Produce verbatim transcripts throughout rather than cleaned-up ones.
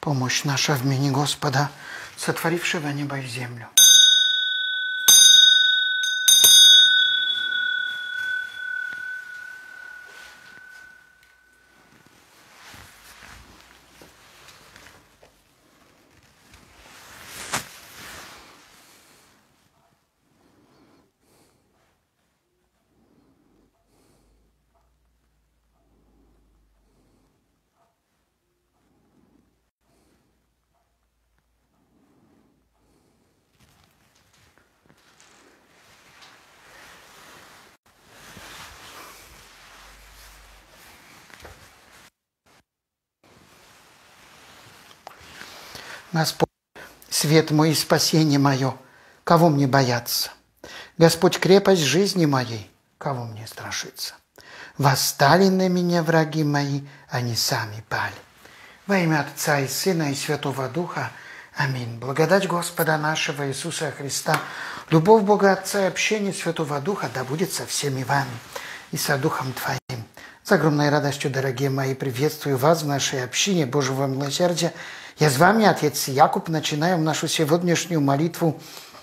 Помощь наша в имени Господа, сотворившего небо и землю. Господь, свет мой и спасение мое, кого мне бояться? Господь, крепость жизни моей, кого мне страшиться? Восстали на меня враги мои, они сами пали. Во имя Отца и Сына и Святого Духа. Аминь. Благодать Господа нашего Иисуса Христа, любовь Бога Отца и общение Святого Духа да будет со всеми вами и со Духом Твоим. С огромной радостью, дорогие мои, приветствую вас в нашей общине Божьего милосердия. Я с вами, отец Якуб. Начинаем нашу сегодняшнюю молитву.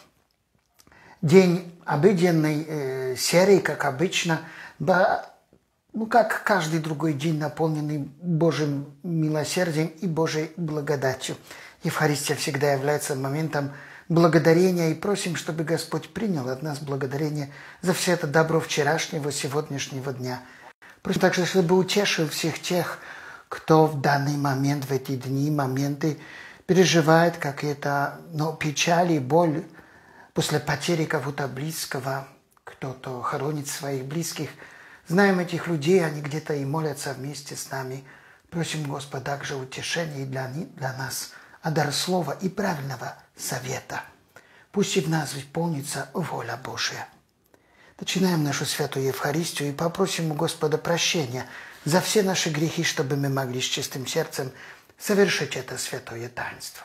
День обыденной э, серии, как обычно, ба, ну, как каждый другой день, наполненный Божьим милосердием и Божьей благодатью. Евхаристия всегда является моментом благодарения, и просим, чтобы Господь принял от нас благодарение за все это добро вчерашнего, сегодняшнего дня. Просим также, чтобы утешил всех тех, кто в данный момент, в эти дни, моменты переживает какие-то ну, печали и боль после потери кого-то близкого, кто-то хоронит своих близких. Знаем этих людей, они где-то и молятся вместе с нами. Просим Господа также утешения и для, для нас, а дар слова и правильного совета. Пусть и в нас исполнится воля Божия. Начинаем нашу святую Евхаристию и попросим у Господа прощения за все наши грехи, чтобы мы могли с чистым сердцем совершить это святое таинство.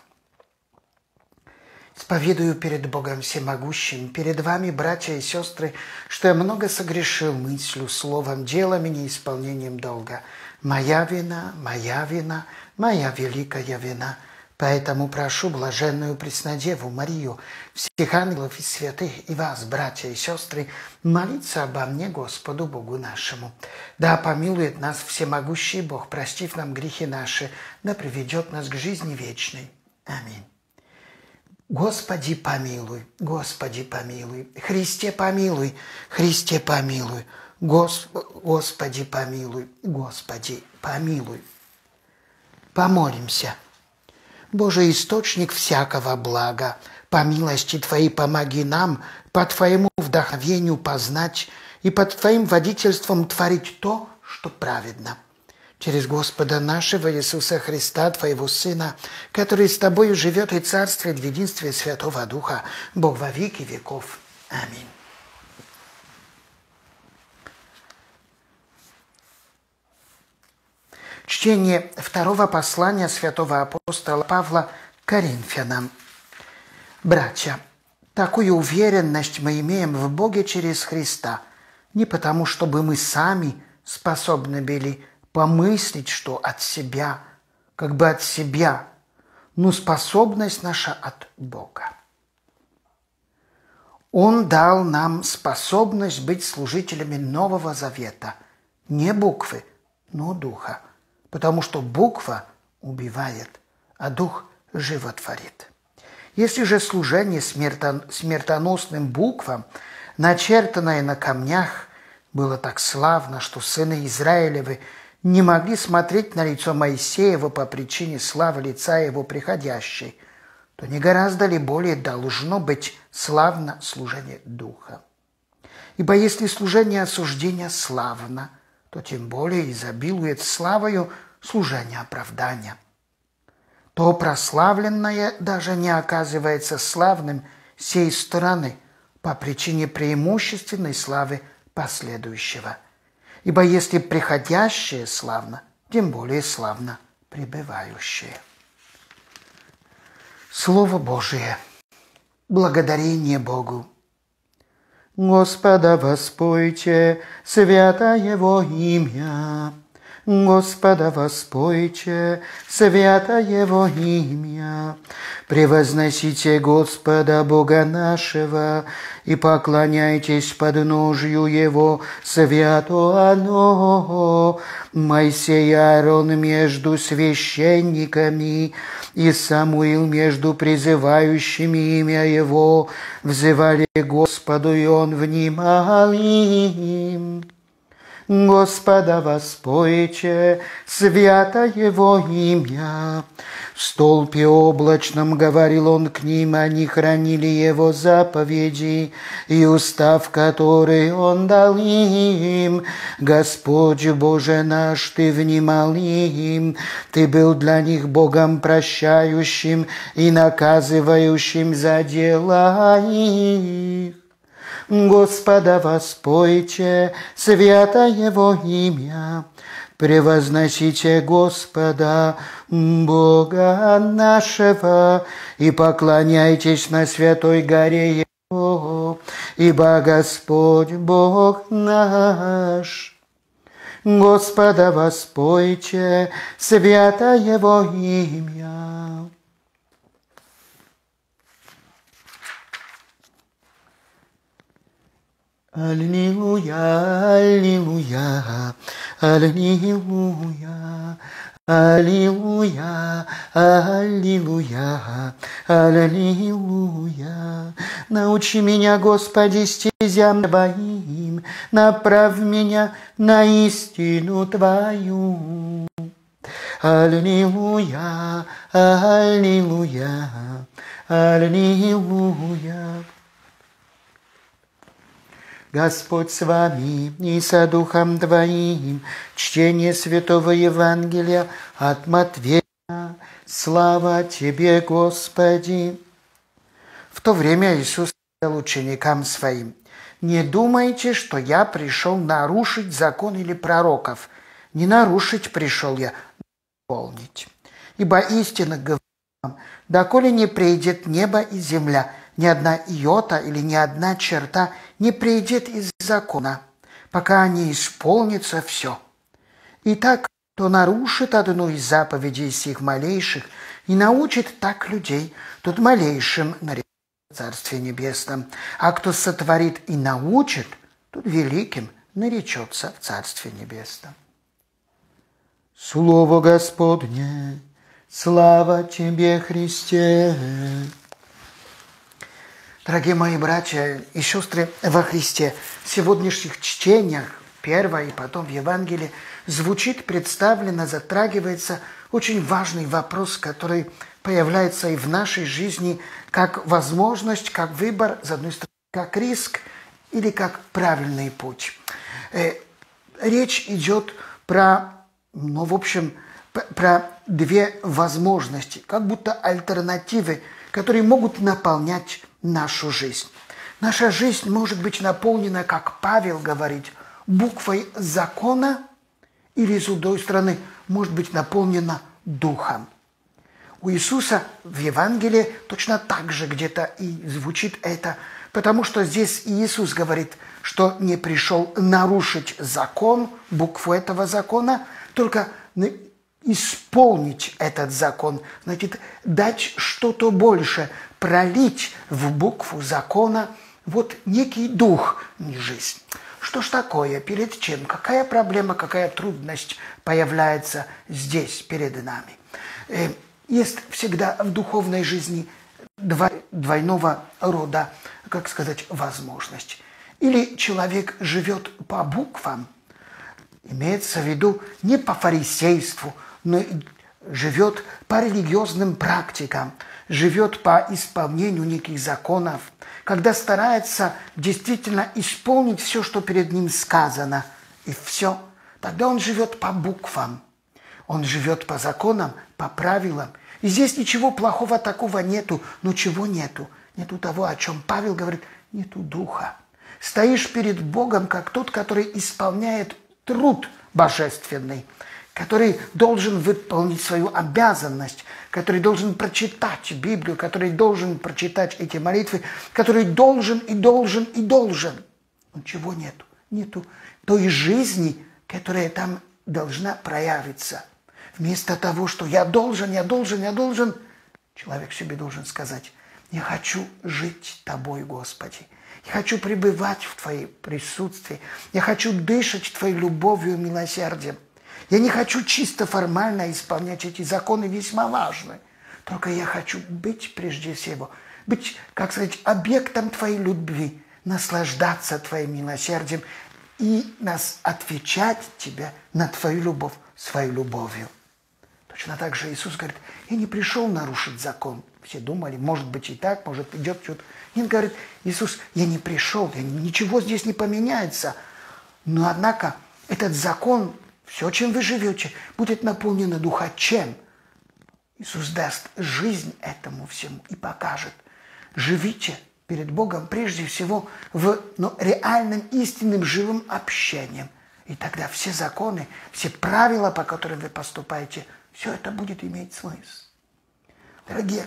Исповедую перед Богом Всемогущим, перед вами, братья и сестры, что я много согрешил мыслью, словом, делом и неисполнением долга. Моя вина, моя вина, моя великая вина. Поэтому прошу блаженную Преснодеву Марию, всех ангелов и святых, и вас, братья и сестры, молиться обо мне Господу Богу нашему. Да помилует нас всемогущий Бог, простив нам грехи наши, да приведет нас к жизни вечной. Аминь. Господи, помилуй, Господи, помилуй, Христе, помилуй, Христе, помилуй, Гос... Господи, помилуй, Господи, помилуй. Помолимся. Божий источник всякого блага, по милости Твоей помоги нам по Твоему вдохновению познать и под Твоим водительством творить то, что праведно. Через Господа нашего Иисуса Христа, Твоего Сына, который с Тобою живет и царствует в единстве Святого Духа, Бог во веки веков. Аминь. Чтение второго послания святого апостола Павла к Коринфянам. Братья, такую уверенность мы имеем в Боге через Христа, не потому, чтобы мы сами способны были помыслить, что от себя, как бы от себя, но способность наша от Бога. Он дал нам способность быть служителями Нового Завета, не буквы, но Духа. Потому что буква убивает, а дух животворит. Если же служение смертоносным буквам, начертанное на камнях, было так славно, что сыны Израилевы не могли смотреть на лицо Моисеева по причине славы лица его приходящей, то не гораздо ли более должно быть славно служение духа? Ибо если служение осуждения славно, то тем более изобилует славою служение оправдания. То прославленное даже не оказывается славным сей стороны по причине преимущественной славы последующего. Ибо если приходящее славно, тем более славно пребывающее. Слово Божие. Благодарение Богу. Господа воспойте, свято Его имя. Господа воспойте, свято Его имя. Превозносите Господа Бога нашего и поклоняйтесь подножию Его, свято оно. Моисей и Аарон между священниками и Самуил между призывающими имя Его взывали Господу, и Он внимал им. Господа воспойте, свято Его имя. В столпе облачном говорил Он к ним, они хранили Его заповеди и устав, который Он дал им. Господь Боже наш, Ты внимал им, Ты был для них Богом прощающим и наказывающим за дела их. Господа воспойте, свято Его имя. Превозносите Господа, Бога нашего, и поклоняйтесь на святой горе Его, ибо Господь Бог наш. Господа воспойте, свято Его имя. Аллилуйя, аллилуйя, аллилуйя, аллилуйя, аллилуйя, аллилуйя. Научи меня, Господи, стезям Твоим, направь меня на истину Твою. Аллилуйя, аллилуйя, аллилуйя. Господь с вами и со Духом Твоим. Чтение Святого Евангелия от Матвея. Слава Тебе, Господи! В то время Иисус сказал ученикам Своим: «Не думайте, что я пришел нарушить закон или пророков. Не нарушить пришел я, но исполнить. Ибо истинно говорю вам, доколе не придет небо и земля, ни одна иота или ни одна черта не придет из закона, пока не исполнится все. Итак, кто нарушит одну из заповедей сих малейших и научит так людей, тот малейшим наречется в Царстве Небесном, а кто сотворит и научит, тот великим наречется в Царстве Небесном». Слово Господне! Слава Тебе, Христе! Дорогие мои братья и сестры во Христе, в сегодняшних чтениях, первое и потом в Евангелии, звучит, представлено, затрагивается очень важный вопрос, который появляется и в нашей жизни как возможность, как выбор, с одной стороны, как риск или как правильный путь. Речь идет про, ну, в общем, про две возможности, как будто альтернативы, которые могут наполнять нашу жизнь. Наша жизнь может быть наполнена, как Павел говорит, буквой закона, или, с другой стороны, может быть наполнена духом. У Иисуса в Евангелии точно так же где-то и звучит это, потому что здесь Иисус говорит, что не пришел нарушить закон, букву этого закона, только исполнить этот закон, значит, дать что-то больше, пролить в букву закона вот некий дух, не жизнь. Что ж такое, перед чем, какая проблема, какая трудность появляется здесь перед нами? Есть всегда в духовной жизни двойного рода, как сказать, возможность. Или человек живет по буквам, имеется в виду не по фарисейству, но живет по религиозным практикам, живет по исполнению неких законов, когда старается действительно исполнить все, что перед ним сказано, и все, тогда он живет по буквам, он живет по законам, по правилам. И здесь ничего плохого такого нету, но чего нету? Нету того, о чем Павел говорит, нету духа. Стоишь перед Богом, как тот, который исполняет труд божественный, который должен выполнить свою обязанность, который должен прочитать Библию, который должен прочитать эти молитвы, который должен и должен и должен. Но чего нету? Нету той жизни, которая там должна проявиться. Вместо того, что я должен, я должен, я должен, человек себе должен сказать: я хочу жить Тобой, Господи. Я хочу пребывать в Твоей присутствии. Я хочу дышать Твоей любовью и милосердием. Я не хочу чисто формально исполнять эти законы, весьма важные. Только я хочу быть прежде всего, быть, как сказать, объектом Твоей любви, наслаждаться Твоим милосердием и нас отвечать Тебе на Твою любовь своей любовью. Точно так же Иисус говорит: я не пришел нарушить закон. Все думали, может быть и так, может идет что-то. Он говорит: Иисус, я не пришел, я, ничего здесь не поменяется. Но однако этот закон, все, чем вы живете, будет наполнено Духа чем? Иисус даст жизнь этому всему и покажет. Живите перед Богом прежде всего в ну, реальным, истинным, живым общением. И тогда все законы, все правила, по которым вы поступаете, все это будет иметь смысл. Дорогие,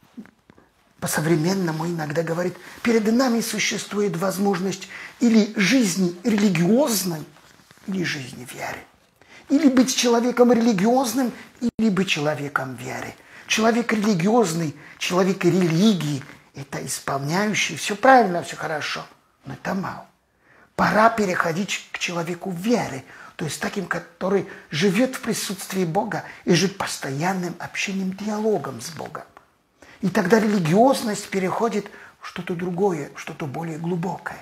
по-современному иногда говорит, перед нами существует возможность или жизни религиозной, или жизни веры. Или быть человеком религиозным, или быть человеком веры. Человек религиозный, человек религии – это исполняющий, все правильно, все хорошо, но это мало. Пора переходить к человеку веры, то есть таким, который живет в присутствии Бога и живет постоянным общением, диалогом с Богом. И тогда религиозность переходит в что-то другое, что-то более глубокое.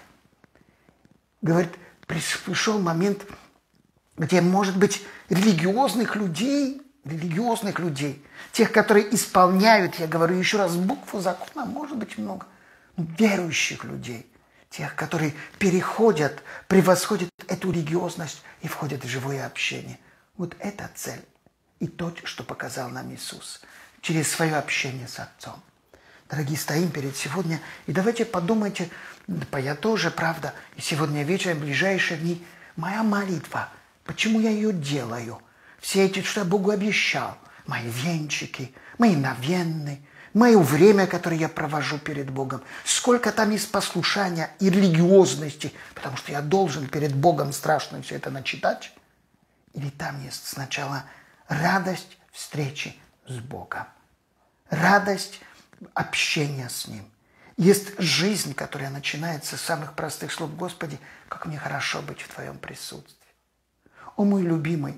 Говорит, пришел момент, где, может быть, религиозных людей, религиозных людей, тех, которые исполняют, я говорю еще раз, букву закона, может быть, много, но верующих людей, тех, которые переходят, превосходят эту религиозность и входят в живое общение. Вот это цель и то, что показал нам Иисус через свое общение с Отцом. Дорогие, стоим перед сегодня, и давайте подумайте, да, я тоже, правда, и сегодня вечером, в ближайшие дни, моя молитва, почему я ее делаю? Все эти, что я Богу обещал, мои венчики, мои новенные, мое время, которое я провожу перед Богом, сколько там есть послушания и религиозности, потому что я должен перед Богом страшно все это начитать, или там есть сначала радость встречи с Богом, радость общения с Ним. Есть жизнь, которая начинается с самых простых слов: Господи, как мне хорошо быть в Твоем присутствии. О, мой любимый,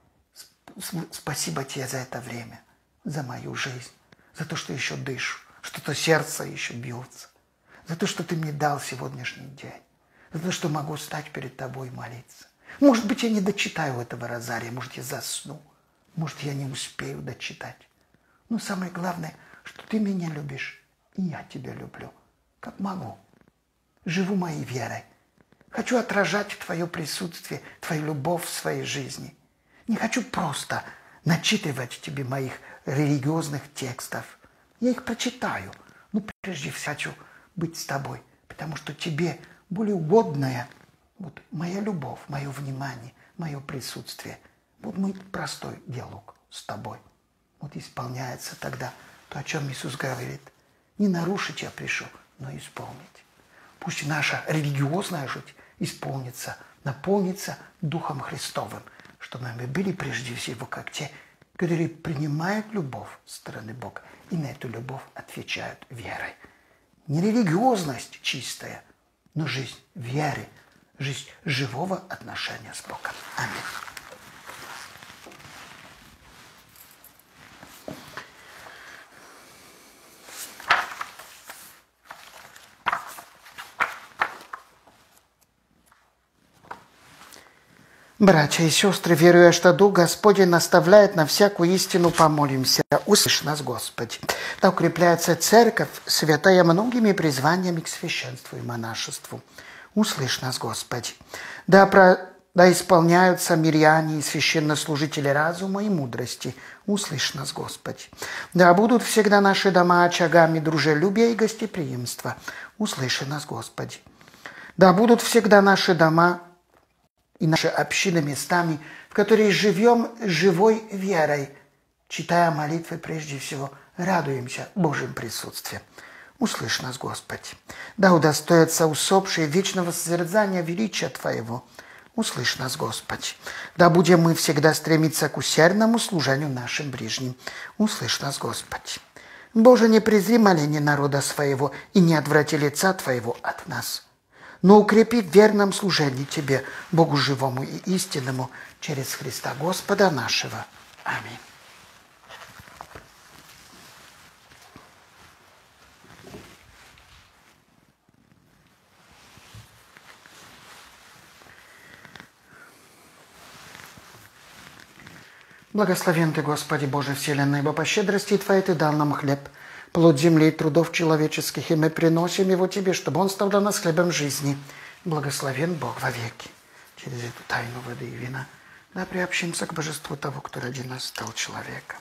спасибо Тебе за это время, за мою жизнь, за то, что еще дышу, что то сердце еще бьется, за то, что Ты мне дал сегодняшний день, за то, что могу стать перед Тобой и молиться. Может быть, я не дочитаю этого розария, может, я засну, может, я не успею дочитать. Но самое главное, что Ты меня любишь, и я Тебя люблю, как могу. Живу моей верой. Хочу отражать Твое присутствие, Твою любовь в своей жизни. Не хочу просто начитывать Тебе моих религиозных текстов. Я их прочитаю, но прежде всего хочу быть с Тобой, потому что Тебе более угодная вот моя любовь, мое внимание, мое присутствие. Вот мой простой диалог с Тобой. Вот исполняется тогда то, о чем Иисус говорит. Не нарушить я пришел, но исполнить. Пусть наша религиозная жизнь исполнится, наполнится Духом Христовым, чтобы мы были прежде всего как те, которые принимают любовь со стороны Бога и на эту любовь отвечают верой. Не религиозность чистая, но жизнь веры, жизнь живого отношения с Богом. Аминь. Братья и сестры, веруя, что Дух Господень наставляет на всякую истину, помолимся. Услышь нас, Господи. Да укрепляется Церковь, святая многими призваниями к священству и монашеству. Услышь нас, Господи. Да, про... да исполняются миряне и священнослужители разума и мудрости. Услышь нас, Господи. Да будут всегда наши дома очагами дружелюбия и гостеприимства. Услыши нас, Господи. Да будут всегда наши дома и наши общины местами, в которых живем живой верой, читая молитвы прежде всего, радуемся Божьим присутствием. Услышь нас, Господи. Да удостоятся усопшие вечного созерцания величия Твоего. услышь нас, Господи. Да будем мы всегда стремиться к усердному служению нашим ближним. Услышь нас, Господи. Боже, не презри моление народа своего и не отврати лица Твоего от нас, но укрепи в верном служении Тебе, Богу живому и истинному, через Христа Господа нашего. Аминь. Благословен Ты, Господи Боже вселенной, ибо по щедрости Твоей Ты дал нам хлеб, плод земли и трудов человеческих, и мы приносим его Тебе, чтобы он стал для нас хлебом жизни. Благословен Бог вовеки. Через эту тайну воды и вина да приобщимся к божеству того, кто ради нас стал человеком.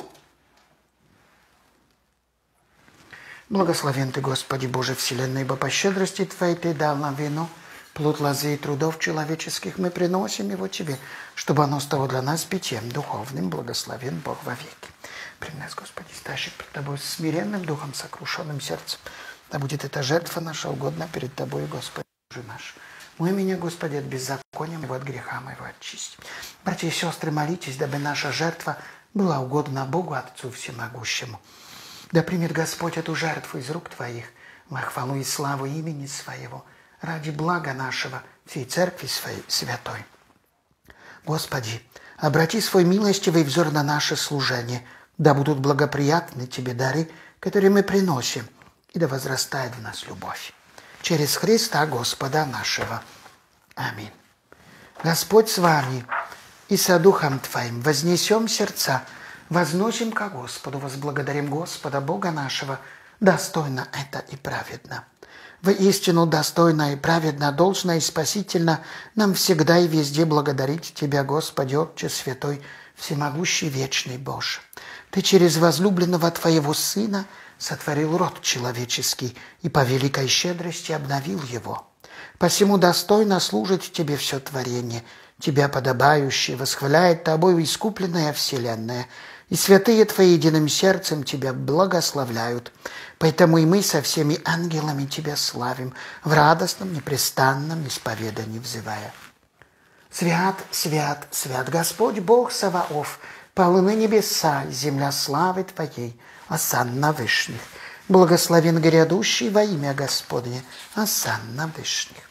Благословен Ты, Господи Боже вселенной, ибо по щедрости Твоей Ты дал нам вино, плод лозы и трудов человеческих, мы приносим его Тебе, чтобы оно стало для нас питьем духовным. Благословен Бог вовеки. Прими нас, Господи, стоящих пред Тобой с смиренным духом, сокрушенным сердцем. Да будет эта жертва наша угодна перед Тобой, Господи Боже наш. Мой меня, Господи, от беззакония моего, от греха моего очисти. Братья и сестры, молитесь, дабы наша жертва была угодна Богу, Отцу Всемогущему. Да примет Господь эту жертву из рук Твоих во хвалу и славу имени Своего, ради блага нашего, всей Церкви Своей святой. Господи, обрати свой милостивый взор на наше служение, да будут благоприятны Тебе дары, которые мы приносим, и да возрастает в нас любовь. Через Христа Господа нашего. Аминь. Господь с вами и со Духом Твоим. Вознесем сердца, возносим ко Господу, возблагодарим Господа Бога нашего. Достойно это и праведно. Воистину достойно и праведно, должно и спасительно нам всегда и везде благодарить Тебя, Господи, Отче Святой, Всемогущий, Вечный Боже. Ты через возлюбленного Твоего Сына сотворил род человеческий и по великой щедрости обновил его. Посему достойно служить Тебе все творение, Тебя подобающее, восхваляет Тобою искупленная вселенная, и святые Твои единым сердцем Тебя благословляют. Поэтому и мы со всеми ангелами Тебя славим, в радостном, непрестанном исповедании взывая. Свят, свят, свят Господь Бог Саваоф, полны небеса и земля славы Твоей, осанна вышних. Благословен грядущий во имя Господне, осанна вышних.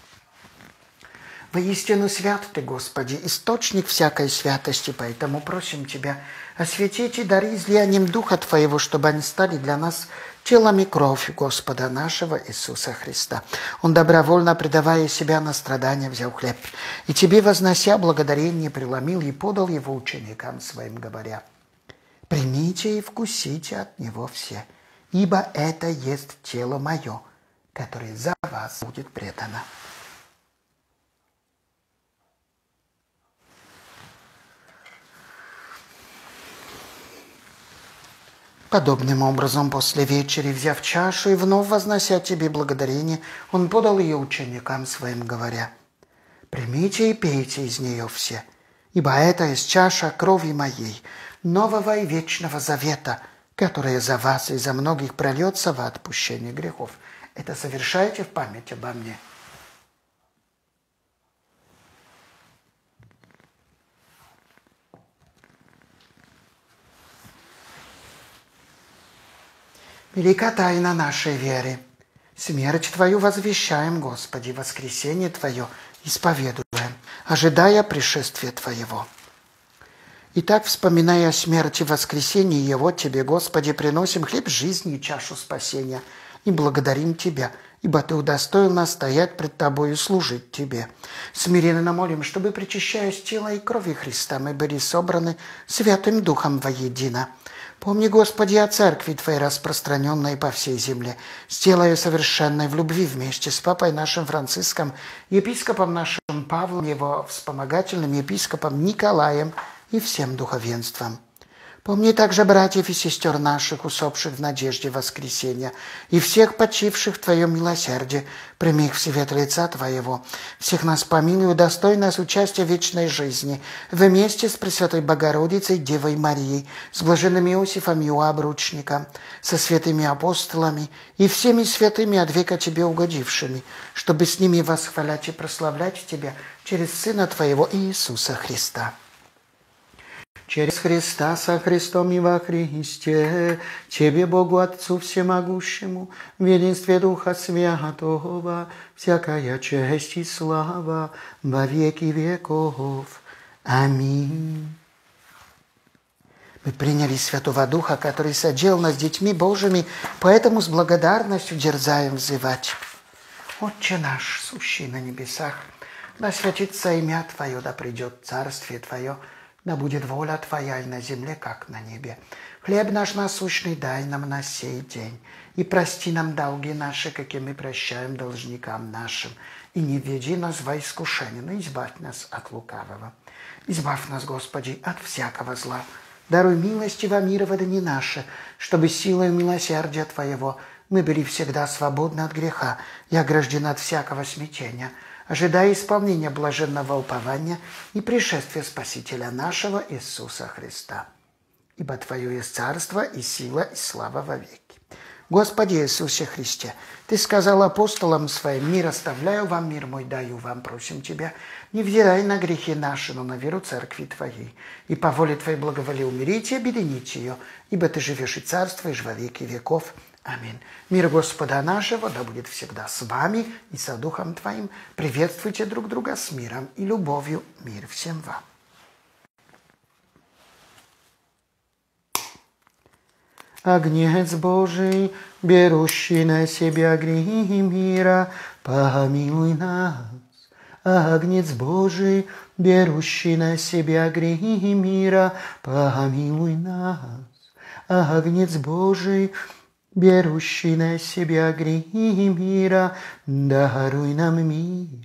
Воистину свят Ты, Господи, источник всякой святости, поэтому просим Тебя осветить и дари излиянием Духа Твоего, чтобы они стали для нас телом и кровью Господа нашего Иисуса Христа. Он, добровольно предавая себя на страдания, взял хлеб, и Тебе, вознося благодарение, преломил и подал его ученикам своим, говоря: «Примите и вкусите от него все, ибо это есть тело мое, которое за вас будет предано». Подобным образом, после вечери, взяв чашу и вновь вознося Тебе благодарение, Он подал ее ученикам своим, говоря: «Примите и пейте из нее все, ибо это есть чаша крови моей, нового и вечного завета, которая за вас и за многих прольется во отпущение грехов. Это совершайте в память обо мне». Велика тайна нашей веры. Смерть Твою возвещаем, Господи, воскресение Твое исповедуем, ожидая пришествия Твоего. Итак, вспоминая о смерти и воскресении Его, Тебе, Господи, приносим хлеб жизни и чашу спасения, и благодарим Тебя, ибо Ты удостоил нас стоять пред Тобою и служить Тебе. Смиренно молим, чтобы, причащаясь тела и крови Христа, мы были собраны Святым Духом воедино. Помни, Господи, о Церкви Твоей, распространенной по всей земле, сделай ее совершенной в любви вместе с Папой нашим Франциском, епископом нашим Павлом, его вспомогательным епископом Николаем и всем духовенством. Помни также братьев и сестер наших, усопших в надежде воскресения, и всех почивших в Твоем милосердии. Прими их в свет лица Твоего. Всех нас помилуй, удостой нас участия в вечной жизни, вместе с Пресвятой Богородицей, Девой Марией, с блаженным Иосифом и обручником, со святыми апостолами и всеми святыми от века Тебе угодившими, чтобы с ними восхвалять и прославлять Тебя через Сына Твоего Иисуса Христа. Через Христа, со Христом и во Христе, Тебе, Богу Отцу Всемогущему, в единстве Духа Святого, всякая честь и слава во веки веков. Аминь. Мы приняли Святого Духа, который соделал нас детьми Божьими, поэтому с благодарностью дерзаем взывать. Отче наш, сущий на небесах, да святится имя Твое, да придет царствие Твое, да будет воля Твоя и на земле, как на небе. Хлеб наш насущный дай нам на сей день, и прости нам долги наши, какие мы прощаем должникам нашим, и не введи нас во искушение, но избавь нас от лукавого. Избавь нас, Господи, от всякого зла. Даруй милости во мир во дни наши, чтобы силой милосердия Твоего мы были всегда свободны от греха и ограждены от всякого смятения, ожидая исполнения блаженного упования и пришествия Спасителя нашего Иисуса Христа. Ибо Твое есть царство и сила и слава во веки. Господи Иисусе Христе, Ты сказал апостолам Своим: «Мир оставляю вам, мир мой даю вам, просим Тебя, не взирай на грехи наши, но на веру Церкви Твоей, и по воле Твоей благоволи умерите и объединить ее, ибо Ты живешь и царствуешь во веки веков. Аминь. Мир Господа нашего да будет всегда с вами и со Духом Твоим. Приветствуйте друг друга с миром и любовью. Мир всем вам. Агнец Божий, берущий на себя грехи мира, помилуй нас. Агнец Божий, берущий на себя грехи мира, помилуй нас. Агнец Божий, берущий на себя грехи мира, даруй нам мир.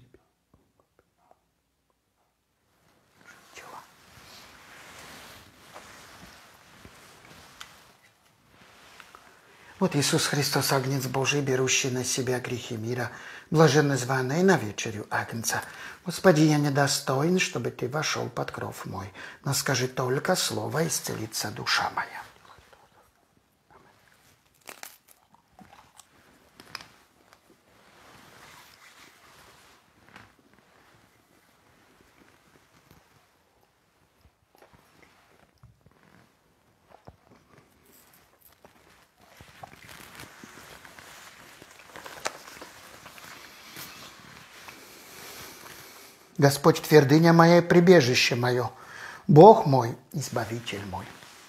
Вот Иисус Христос, Агнец Божий, берущий на себя грехи мира, блаженно званый на вечерю Агнца. Господи, я недостоин, чтобы Ты вошел под кров мой, но скажи только слово, исцелится душа моя. Господь, твердыня моя и прибежище мое, Бог мой, избавитель мой.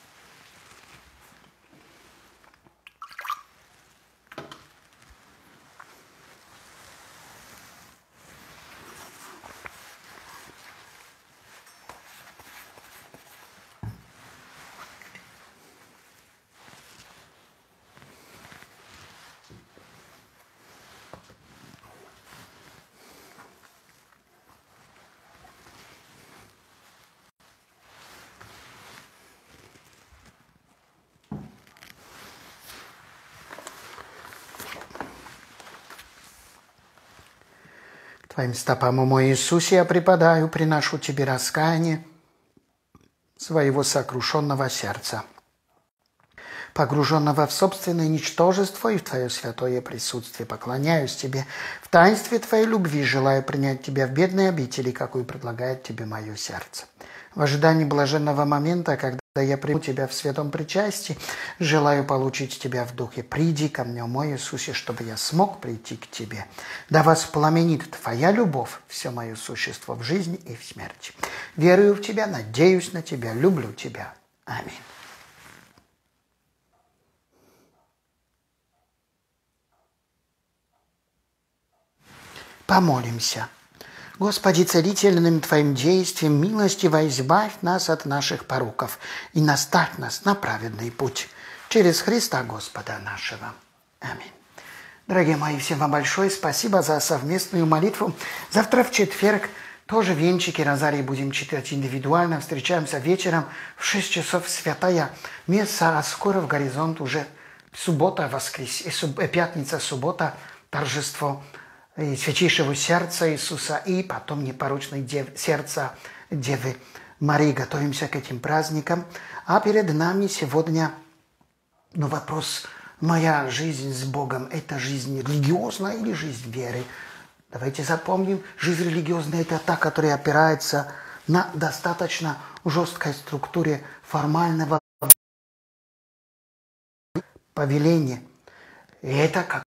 Твоим стопам, о мой Иисусе, я преподаю, приношу Тебе раскаяние своего сокрушенного сердца, погруженного в собственное ничтожество и в Твое святое присутствие. Поклоняюсь Тебе в таинстве Твоей любви, желаю принять Тебя в бедной обители, какую предлагает Тебе мое сердце. В ожидании блаженного момента, когда я приму Тебя в святом причастии, желаю получить Тебя в духе. Приди ко мне, о мой Иисусе, чтобы я смог прийти к Тебе. Да воспламенит Твоя любовь все мое существо в жизни и в смерти. Верую в Тебя, надеюсь на Тебя, люблю Тебя. Аминь. Помолимся. Господи, целительным Твоим действием милостиво избавь нас от наших пороков и наставь нас на праведный путь. Через Христа Господа нашего. Аминь. Дорогие мои, всем вам большое спасибо за совместную молитву. Завтра в четверг Тоже венчики розарии будем читать индивидуально. Встречаемся вечером в шесть часов святая месса, а скоро в горизонт уже суббота, воскресенье, пятница, суббота, торжество Святейшего Сердца Иисуса и потом непорочное дев, сердце Девы Марии. Готовимся к этим праздникам. А перед нами сегодня ну, вопрос, моя жизнь с Богом, это жизнь религиозная или жизнь веры? Давайте запомним, жизнь религиозная – это та, которая опирается на достаточно жесткой структуре формального повеления. И это как